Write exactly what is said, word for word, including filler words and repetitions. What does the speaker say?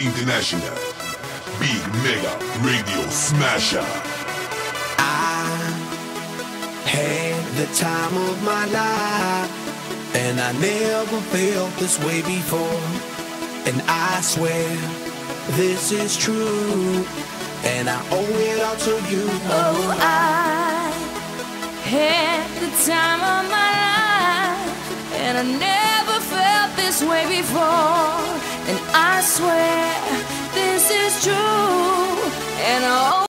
International. Big Mega Radio Smasher. I had the time of my life, and I never felt this way before. And I swear this is true, and I owe it all to you. Oh, I had the time of my life, and I never felt this way before. And I swear this is true, and I